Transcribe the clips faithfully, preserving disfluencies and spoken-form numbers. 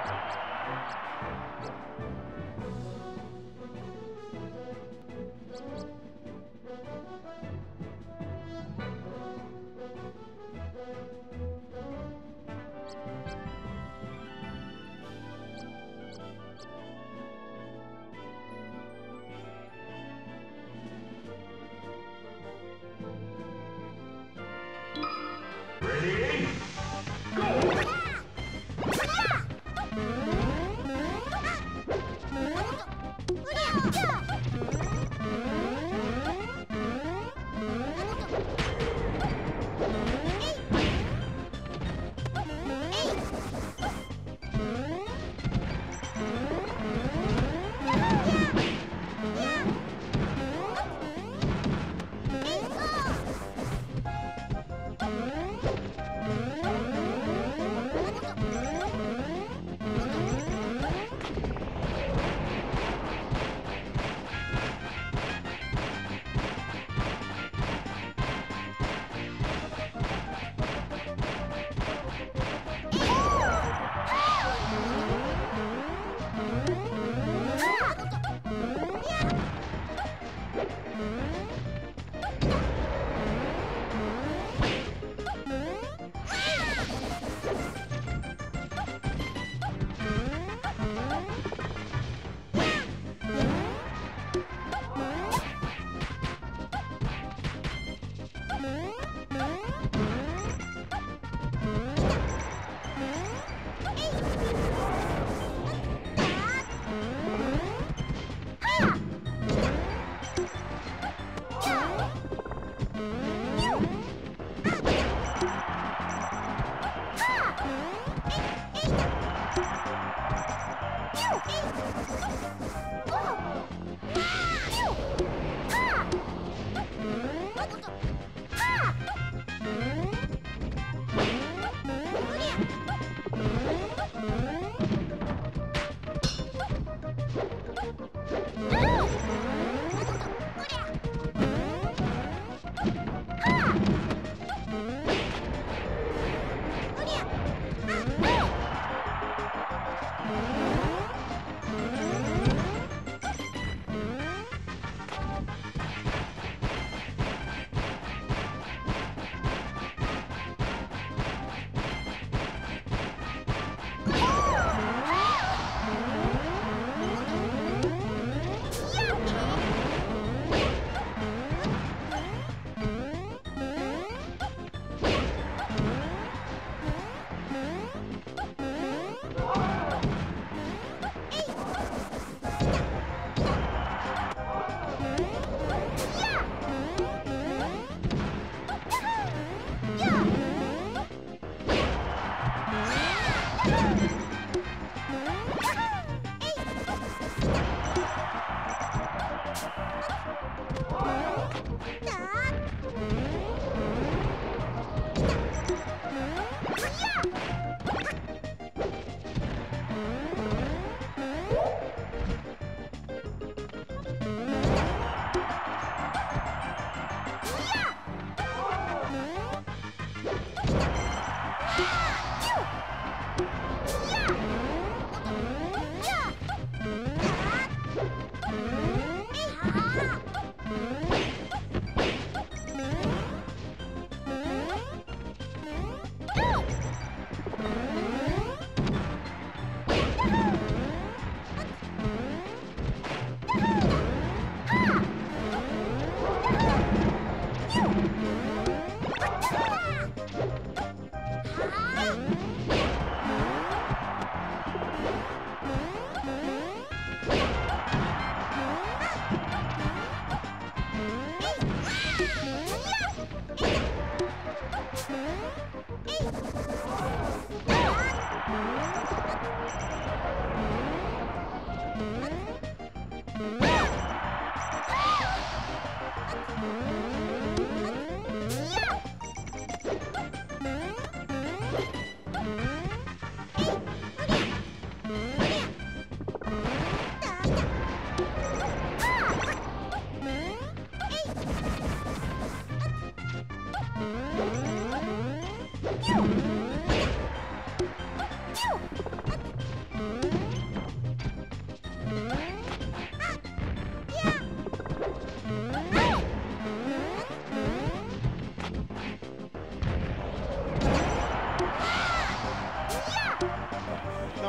Ready? Go!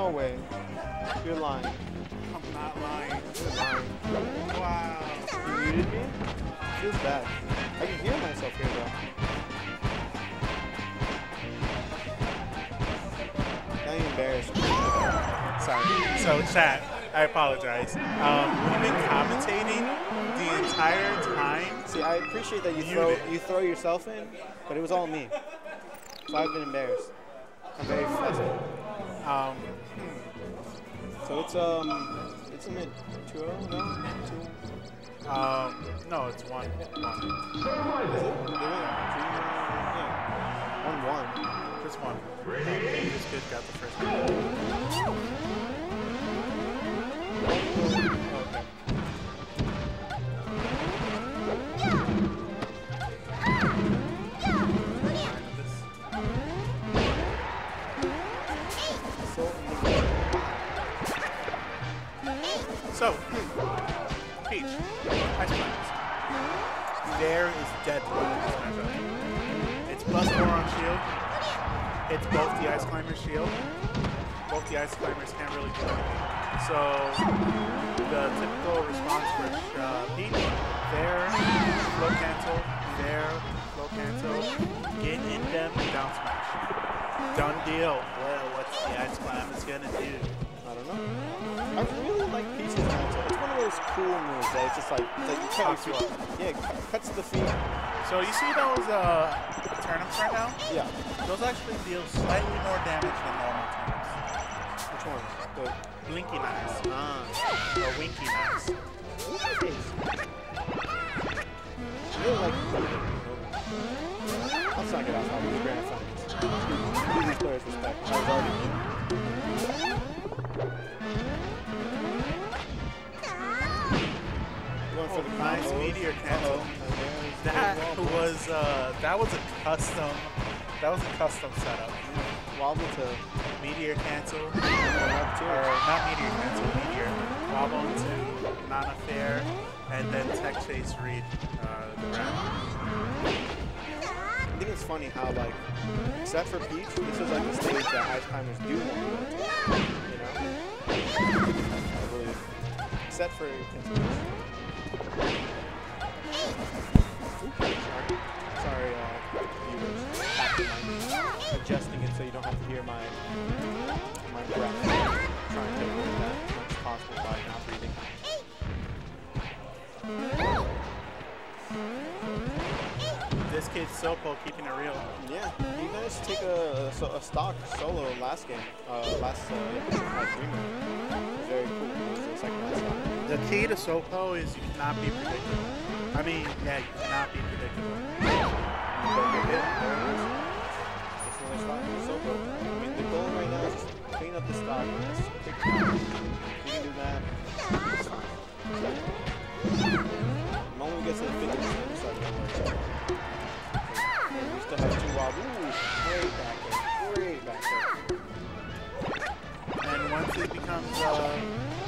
No way. You're lying. I'm not lying. You're lying. Wow. You muted me? Feels bad. I can hear myself here though. Now you're embarrassed. Sorry. So, chat, I apologize. Um, we've been commentating the entire time. See, I appreciate that you Muted. throw you throw yourself in, but it was all me. So I've been embarrassed. I'm very flustered. Um, So it's um it's a mid two oh, no? Two um, no, it's one. one. is it? They went three, yeah. One one. Just one. Ready? This kid got the first one. So, Peach, ice climbers. There is dead throw in this matchup. It's plus four on shield. It's both the ice climber's shield. Both the ice climbers can't really do anything. So, the typical response for uh, Peach, there, flow cancel, there, flow cancel, get in them, down smash. Done deal. Well, what's the ice climber's gonna do? I don't know. I really like Peach's cancel. It's one of those cool moves that it's just like, like you cut Pops your you feet. Yeah, cu- cuts the feet. So you see those uh, turnips right now? Yeah. Those actually deal slightly more damage than normal turnips. Which one? The Blinky knives. ah. Or winky knives. I really like Let's not get off on these grand finals. Give these players respect. I was already going for the Nice combos. meteor cancel. Uh-oh. That was uh, that was a custom. That was a custom setup. Wobble to Meteor cancel, or up to not meteor cancel, meteor. Wobble into Nana Fair, and then tech chase read uh, the ground. I think it's funny how, like, except for Peach, this is like the stage that ice climbers do want to go to. You know? I believe. Except for Peach. Sorry, sorry uh, viewers. I'm adjusting it so you don't have to hear my my breath. I'm trying to avoid that as much as possible by not breathing. This kid's Sopo keeping it real. Yeah, he managed to take a, a, a stock solo last game, uh, last uh, yeah, like three minutes. Very cool. It was the second last stock. The key to Sopo is you cannot be predictable. I mean, yeah, you cannot be predictable. You don't get hit. There it is. That's another stock. Solo. I mean, the goal right now is just clean up the stock. It's quick. You can do that. It's fine. The moment we get to the fifty percent, we start going work. We still have two wild. Ooh, great back there. Great back there. And once it becomes uh,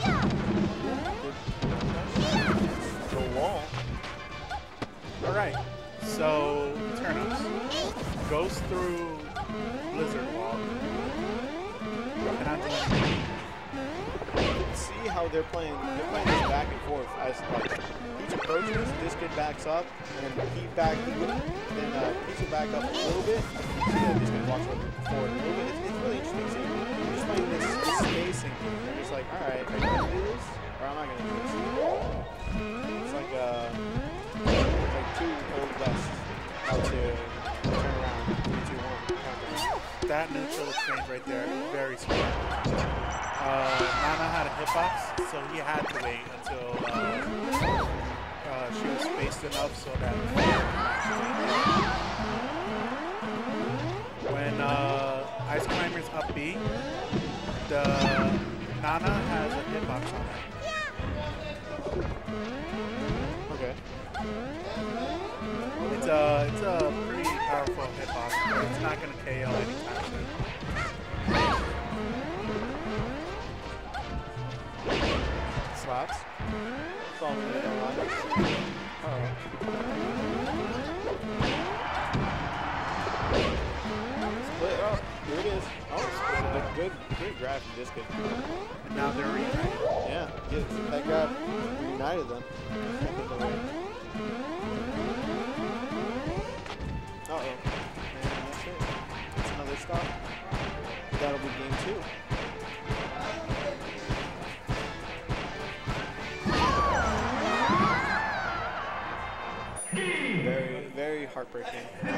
The wall. all right, so turnips goes through blizzard wall. Cannot do anything. See how they're playing. They're playing this back and forth. As like each approaches, this kid backs up, and then he back. He would, then uh, Peach will back up a little bit. See that this kid walks forward a little bit. It's, it's really interesting. See, they're just playing this, this spacing. They're just like, all right, are you gonna do this, or am I gonna do this? It's like uh, it's like two old west out to turn around. Three, two, one. Countdown. That neutral exchange right there, very smart. Uh, Nana had a hitbox, so he had to wait until uh, uh, she was spaced enough so that when uh, Ice Climber's up B, the Nana has a hitbox on it. Okay. It's a it's a pretty powerful hitbox, but it's not gonna K O anytime soon. Slaps. Following it online. Alright. Split up. Here it is. Oh, split up. good, good grab from this kid. And now they're reunited. Yeah, get, that grab reunited them. Uh-oh. And that's it. That's another stop. That'll be game two. Very, very heartbreaking.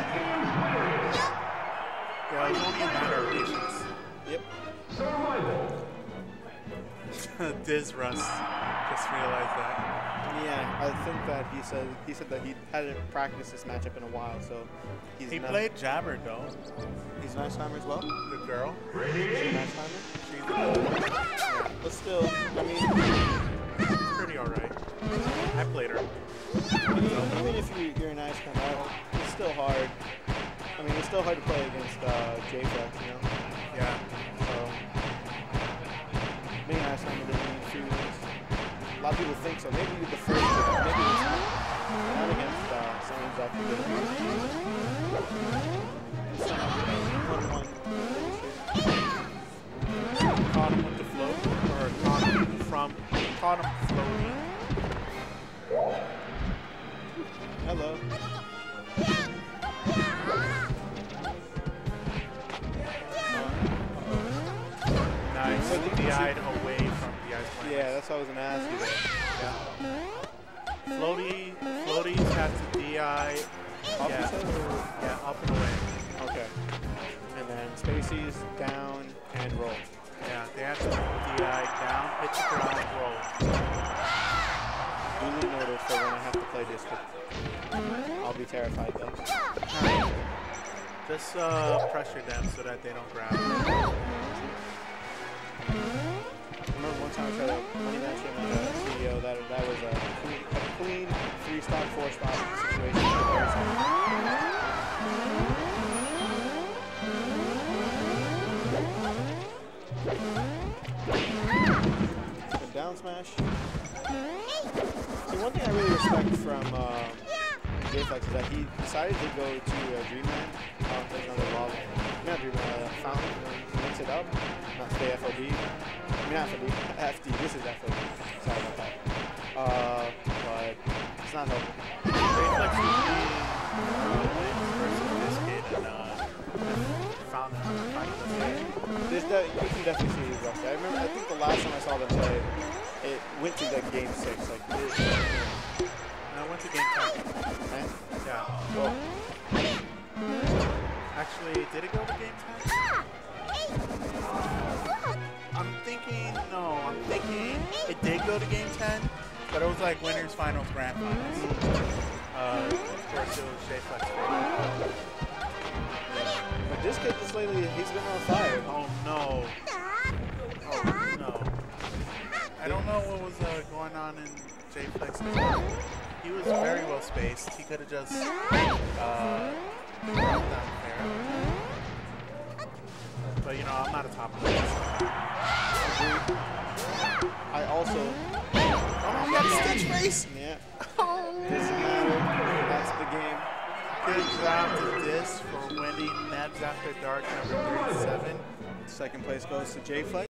Yeah, it was only a matter of patience. Yep. Survival. Diz Rust just realized that. Yeah, I think that he said he said that he hadn't practiced this matchup in a while, so he's He not, played Jabber though. he's a nice timer as well. The girl. She's a Ready? nice timer. She's uh, Yeah, but still, I mean, pretty alright. I played her. I mean, even if you, you're a nice timer, it's still hard. I mean, it's still hard to play against uh, Jflex, you know. Yeah. So being a nice timer doesn't mean two. A lot of people think so. Maybe the first, maybe it's not, not against uh, someone who's actually good. It's not one-one. Caught him with the float, or caught him from, caught him floating. Hello. Nice. So did you D I'd away from D I's plan. Yeah, that's what I was gonna ask you there. Yeah. Floaty, floaties have to D I. Up Yeah. you said, or- Yeah, up and away. Okay. And then spacies, down, and roll. Yeah, they have to D I down, hit the ground, roll. Duly noted for when I have to play this. I'll be terrified though. Alright. Just uh, pressure them so that they don't grab. I remember one time I tried a money match in a C E O that that was a clean, a clean three stop, four stop situation. Good down smash. See, one thing I really respect from uh, Jflex is that he decided to go to uh, Dreamland. Uh, there's another lava. Not Dreamland, uh, Fountain. He mix it up. Not stay F O D. I mean, not F O D. F D. This is F O D. Sorry about that. Uh, but it's not helpful. Jflex would be versus this kid and uh, found him in the final. There's that, you can definitely see he's rusty. I remember, I think the last time I saw them play, it went to like game six. Like, it, I went to game ten. man. Yeah. Well, Actually, did it go to game ten? I'm thinking, no, I'm thinking it did go to game ten, but it was like winners, finals, grand finals. Uh, of course, it was Jflex favorite. but this kid just lately, he's been on fire. Oh no. Oh no. I don't know what was uh, going on in Jflex's game. He was very well spaced. He could have just uh, brought down fair. But you know, I'm not a top player. Agreed. I also, Oh, you got a stitch face? yeah. Doesn't matter. That's the game. Good job to this for winning Nebs After Dark number thirty-seven. Second place goes to Jflex.